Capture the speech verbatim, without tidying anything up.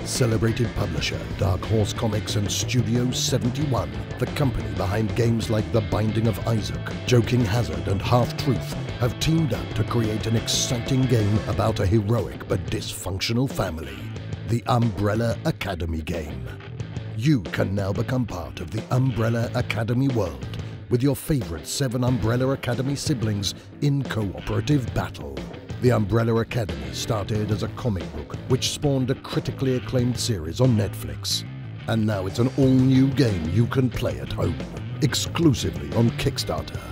Celebrated publisher Dark Horse Comics and Studio seventy-one, the company behind games like The Binding of Isaac, Joking Hazard and Half-Truth, have teamed up to create an exciting game about a heroic but dysfunctional family, the Umbrella Academy game. You can now become part of the Umbrella Academy world with your favorite seven Umbrella Academy siblings in cooperative battle. The Umbrella Academy started as a comic book which spawned a critically acclaimed series on Netflix. And now it's an all-new game you can play at home, exclusively on Kickstarter.